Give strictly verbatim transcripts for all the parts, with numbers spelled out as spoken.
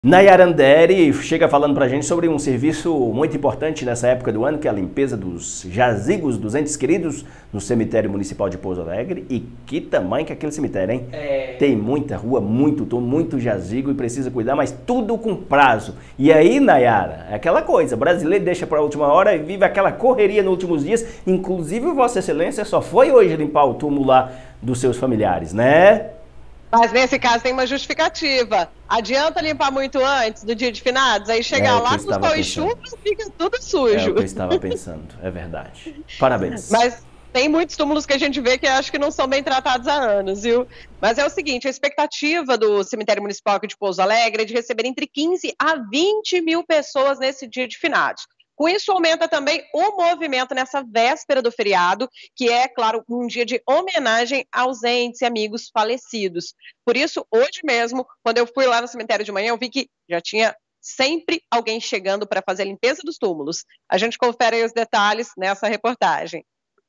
Nayara Andere chega falando pra gente sobre um serviço muito importante nessa época do ano, que é a limpeza dos jazigos dos entes queridos no cemitério municipal de Pouso Alegre. E que tamanho que é aquele cemitério, hein? É... Tem muita rua, muito tom, muito jazigo e precisa cuidar, mas tudo com prazo. E aí, Nayara, é aquela coisa, brasileiro deixa pra última hora e vive aquela correria nos últimos dias. Inclusive, Vossa Excelência só foi hoje limpar o túmulo lá dos seus familiares, né? Mas nesse caso tem uma justificativa. Adianta limpar muito antes do dia de finados, aí chegar é lá com sol e chuva fica tudo sujo. É o que eu estava pensando, é verdade. Parabéns. Mas tem muitos túmulos que a gente vê que acho que não são bem tratados há anos, viu? Mas é o seguinte, a expectativa do cemitério municipal aqui de Pouso Alegre é de receber entre quinze a vinte mil pessoas nesse dia de finados. Com isso, aumenta também o movimento nessa véspera do feriado, que é, claro, um dia de homenagem aos entes e amigos falecidos. Por isso, hoje mesmo, quando eu fui lá no cemitério de manhã, eu vi que já tinha sempre alguém chegando para fazer a limpeza dos túmulos. A gente confere aí os detalhes nessa reportagem.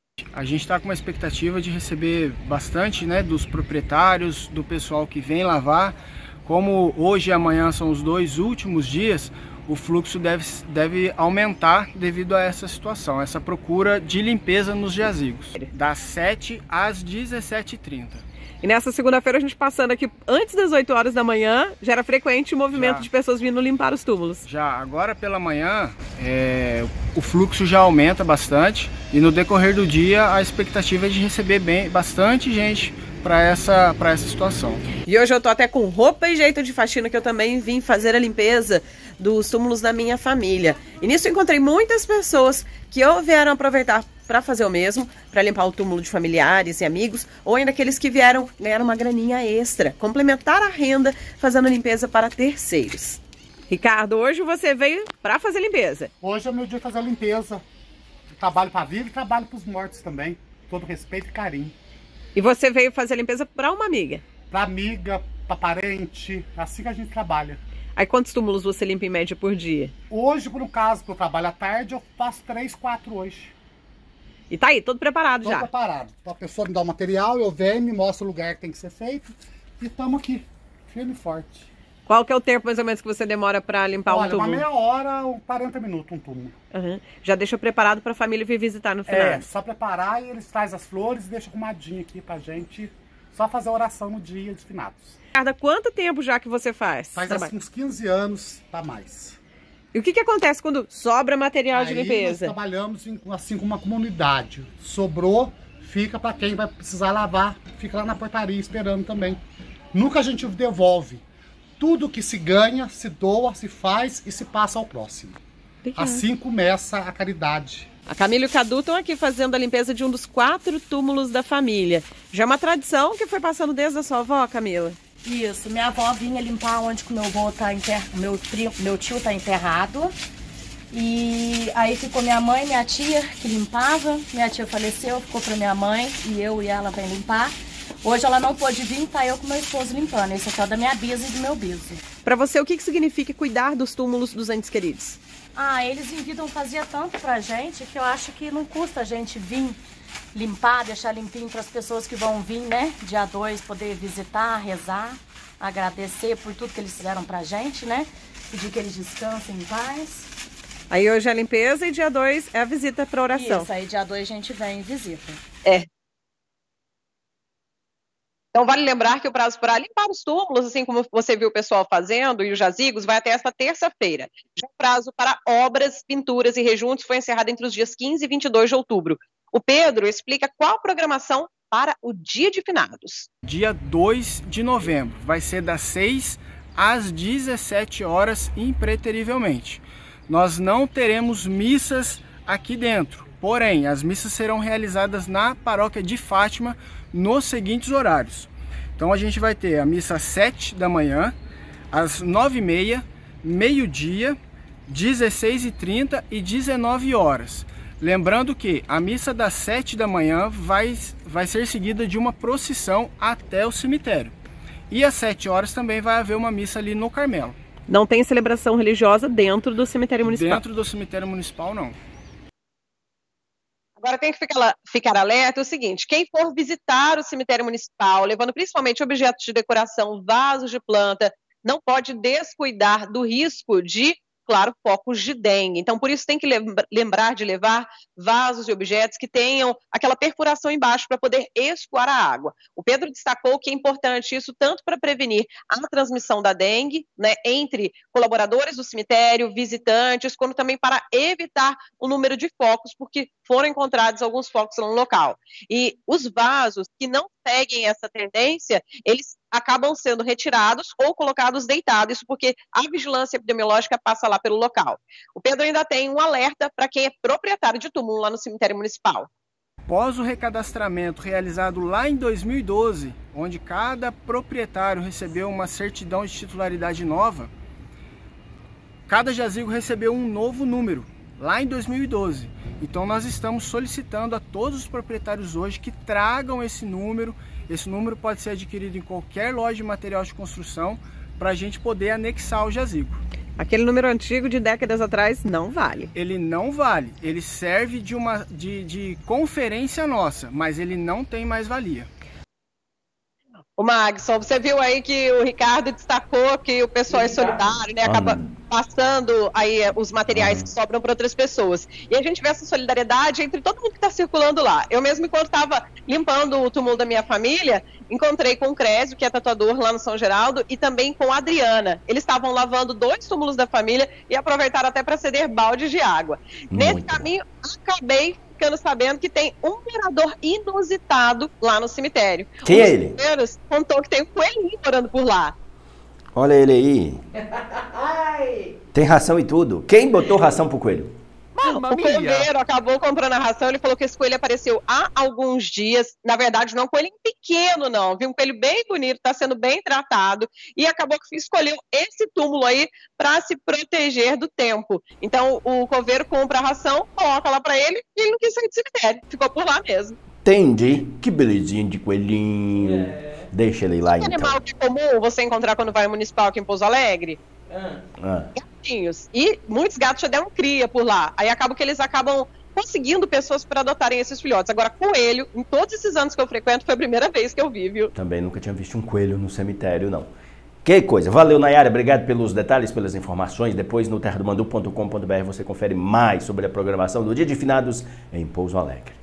A gente está com uma expectativa de receber bastante, né, dos proprietários, do pessoal que vem lavar. Como hoje e amanhã são os dois últimos dias, o fluxo deve, deve aumentar devido a essa situação, essa procura de limpeza nos jazigos, das sete às dezessete e trinta. E nessa segunda-feira a gente passando aqui antes das oito horas da manhã, já era frequente o movimento já. de pessoas vindo limpar os túmulos. Já, agora pela manhã é, o fluxo já aumenta bastante e no decorrer do dia a expectativa é de receber bem, bastante gente para essa, para essa situação. E hoje eu tô até com roupa e jeito de faxina, que eu também vim fazer a limpeza dos túmulos da minha família. E nisso eu encontrei muitas pessoas que ou vieram aproveitar para fazer o mesmo, para limpar o túmulo de familiares e amigos, ou ainda aqueles que vieram ganhar uma graninha extra, complementar a renda fazendo limpeza para terceiros. Ricardo, hoje você veio para fazer limpeza. Hoje é o meu dia de fazer a limpeza. Eu trabalho para vivo e trabalho para os mortos também. Todo respeito e carinho. E você veio fazer a limpeza para uma amiga? Para amiga, para parente, assim que a gente trabalha. Aí quantos túmulos você limpa em média por dia? Hoje, por um caso, que eu trabalho à tarde, eu faço três, quatro hoje. E tá aí, todo preparado todo já? Todo preparado. A pessoa me dá o material, eu venho, me mostra o lugar que tem que ser feito e estamos aqui, firme e forte. Qual que é o tempo mais ou menos que você demora para limpar Olha, um túmulo? Uma meia hora ou quarenta minutos um túmulo. Uhum. Já deixa preparado para a família vir visitar no final? É, só preparar e eles trazem as flores e deixam arrumadinho aqui pra gente só fazer a oração no dia de finados. Ricardo, quanto tempo já que você faz? Faz assim, uns quinze anos pra mais. E o que que acontece quando sobra material Aí de limpeza? Nós trabalhamos assim com uma comunidade. Sobrou, fica para quem vai precisar lavar, fica lá na portaria esperando também. Nunca a gente devolve. Tudo que se ganha, se doa, se faz e se passa ao próximo. Obrigada. Assim começa a caridade. A Camila e o Cadu estão aqui fazendo a limpeza de um dos quatro túmulos da família. Já é uma tradição que foi passando desde a sua avó, Camila? Isso, minha avó vinha limpar onde que o meu avô tá enterrado, meu, meu tio está enterrado. E aí ficou minha mãe, minha tia que limpava. Minha tia faleceu, ficou para minha mãe e eu e ela vem limpar. Hoje ela não pôde vir, tá eu com meu esposo limpando. Esse aqui é o da minha bisa e do meu biso. Para você, o que que significa cuidar dos túmulos dos entes queridos? Ah, eles em vida fazia tanto pra gente que eu acho que não custa a gente vir limpar, deixar limpinho para as pessoas que vão vir, né? Dia dois, poder visitar, rezar, agradecer por tudo que eles fizeram pra gente, né? Pedir que eles descansem em paz. Aí hoje é a limpeza e dia dois é a visita para oração. Isso, aí dia dois a gente vem e visita. É. Então vale lembrar que o prazo para limpar os túmulos, assim como você viu o pessoal fazendo, e os jazigos, vai até esta terça-feira. Já o prazo para obras, pinturas e rejuntos foi encerrado entre os dias quinze e vinte e dois de outubro. O Pedro explica qual a programação para o dia de finados. Dia dois de novembro, vai ser das seis às dezessete horas, impreterivelmente. Nós não teremos missas aqui dentro, porém as missas serão realizadas na paróquia de Fátima nos seguintes horários. Então a gente vai ter a missa às sete da manhã, às nove e meia, meio-dia, dezesseis e trinta e dezenove horas. Lembrando que a missa das sete da manhã vai, vai ser seguida de uma procissão até o cemitério. E às sete horas também vai haver uma missa ali no Carmelo. Não tem celebração religiosa dentro do cemitério municipal? Dentro do cemitério municipal, não. Agora tem que ficar, ficar alerta o seguinte, quem for visitar o cemitério municipal, levando principalmente objetos de decoração, vasos de planta, não pode descuidar do risco de, claro, focos de dengue. Então, por isso tem que lembrar de levar vasos e objetos que tenham aquela perfuração embaixo para poder escoar a água. O Pedro destacou que é importante isso tanto para prevenir a transmissão da dengue, né, entre colaboradores do cemitério, visitantes, como também para evitar o número de focos, porque foram encontrados alguns focos no local. E os vasos que não seguem essa tendência, eles acabam sendo retirados ou colocados deitados, isso porque a vigilância epidemiológica passa lá pelo local. O Pedro ainda tem um alerta para quem é proprietário de túmulo lá no cemitério municipal. Após o recadastramento realizado lá em dois mil e doze, onde cada proprietário recebeu uma certidão de titularidade nova, cada jazigo recebeu um novo número, lá em dois mil e doze. Então nós estamos solicitando a todos os proprietários hoje que tragam esse número. Esse número pode ser adquirido em qualquer loja de material de construção para a gente poder anexar o jazigo. Aquele número antigo de décadas atrás não vale. Ele não vale, ele serve de, uma, de, de conferência nossa, mas ele não tem mais valia. O Magson, você viu aí que o Ricardo destacou que o pessoal é solidário, né? Acaba passando aí os materiais que sobram para outras pessoas. E a gente vê essa solidariedade entre todo mundo que está circulando lá. Eu mesmo, enquanto estava limpando o túmulo da minha família, encontrei com o Crésio, que é tatuador lá no São Geraldo, e também com a Adriana. Eles estavam lavando dois túmulos da família e aproveitaram até para ceder baldes de água. Muito Nesse caminho, acabei ficando sabendo que tem um morador inusitado lá no cemitério. Quem é ele? Os contou que tem um coelhinho morando por lá. Olha ele aí. Tem ração e tudo. Quem botou ração pro coelho? O coveiro acabou comprando a ração, ele falou que esse coelho apareceu há alguns dias, na verdade não é um coelhinho pequeno não, viu, um coelho bem bonito, está sendo bem tratado, e acabou que escolheu esse túmulo aí para se proteger do tempo. Então o coveiro compra a ração, coloca lá para ele, e ele não quis sair do cemitério, ficou por lá mesmo. Entendi, que belezinha de coelhinho, é. Deixa ele lá. Que então. Animal que é comum você encontrar quando vai ao municipal aqui em Pouso Alegre? Ah. Ah. Gatinhos. E muitos gatos já deram cria por lá. Aí acaba que eles acabam conseguindo pessoas para adotarem esses filhotes. Agora, coelho, em todos esses anos que eu frequento, foi a primeira vez que eu vi, viu? Também nunca tinha visto um coelho no cemitério, não. Que coisa. Valeu, Nayara. Obrigado pelos detalhes, pelas informações. Depois no terra do mandu ponto com ponto br você confere mais sobre a programação do Dia de Finados em Pouso Alegre.